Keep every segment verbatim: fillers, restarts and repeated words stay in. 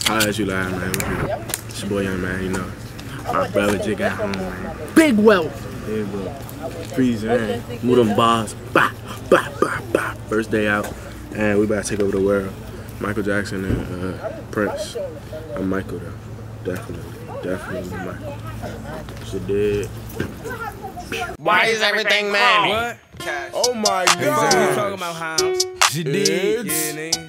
How at you lying, man? It's your boy YungManny, you know. My brother just got home, man. Big wealth. Big wealth. Freeze, man. Move them bars. Bah, bah, bah, bah. First day out, and we about to take over the world. Michael Jackson and uh, Prince. I'm Michael, though. Definitely. Definitely Michael. She did. Why is everything Manny? What? Oh my God. God. You talking about hounds? She did. Yeah, nigga.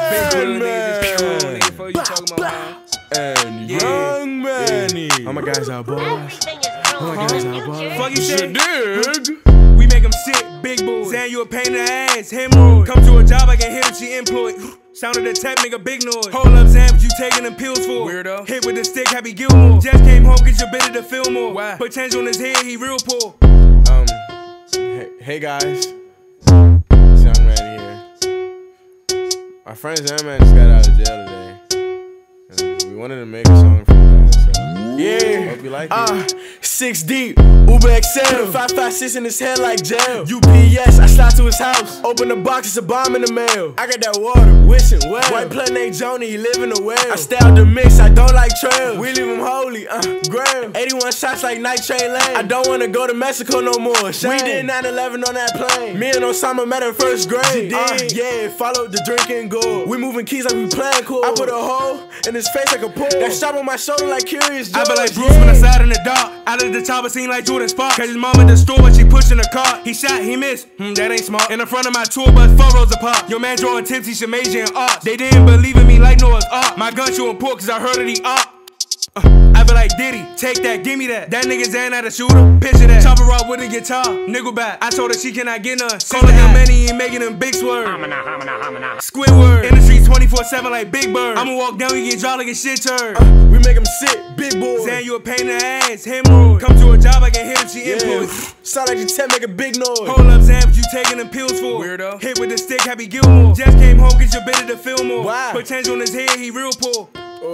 Xanman. Before you talking about hounds. And YungManny. Yeah. All my guys are boys. All my guys are boys. Fuck you say? Dig. We make them sick, big boys. Saying you a pain in the ass, hemorrhoid. Come to a job, I can hit if she employed. Sound of the tech, make a big noise. Hold up, Zan, what you taking them pills for? Weirdo. Hit with the stick, Happy Gilmore. Just came home, get your bitter to feel more. Why? Potential on his head, he real poor. Um, hey, hey guys. It's YungManny here. My friend Xanman just got out of jail today. And we wanted to make a song for you guys, so yeah. Hope you like uh, it. Six deep, Uber X L, five five six in his head like jail. U P S, I slide to his house. Open the box, it's a bomb in the mail. I got that water, wishing well. White plug named Joni, he live in the well. I stay out the mix, I don't like trails. We leave him holy, uh, Graham. eighty-one shots like Nitrate Lane. I don't wanna go to Mexico no more. Shame. We did nine eleven on that plane. Me and Osama met in first grade. Uh, yeah, followed the drinking goal. We moving keys like we playing cool. I put a hole in his face like a pool. That strap on my shoulder like Curious George. I feel like Bruce yeah. when I sat in the dark. Out of the chopper scene like Jordan Sparks. Cause his mom at the store when she pushing the car. He shot, he missed, hmm, that ain't smart. In the front of my tour bus, four rows apart. Your man drawing tips, he should major in art. They didn't believe in me like Noah's Ark. My gun showing pork cause I heard of the art. Uh, I be like Diddy, take that, give me that. That nigga Zan at a shooter, picture that. Chopper rock with a guitar, Nickelback. I told her she cannot get none. Calling him many and making them big swerve. Squidward, in the streets twenty-four seven like Big Bird. I'ma walk down, you get dropped like a shit turd. Uh, we make them sick, big boy. Zan, you a pain in the ass, hemorrhoid. Come to a job, I can hit if she employed. Sound like you tell, make a big noise. Hold up, Zan, what you taking them pills for? Weirdo. Hit with the stick, Happy Gilmore. Just came home, get your bitter to feel more. Why? Potential on his head, he real poor.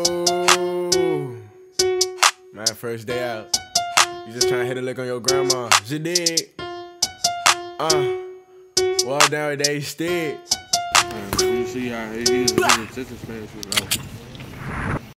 Oh. Man, first day out. You just trying to hit a lick on your grandma. She did. Uh. Well down with that stick. You see how he is. He's a sister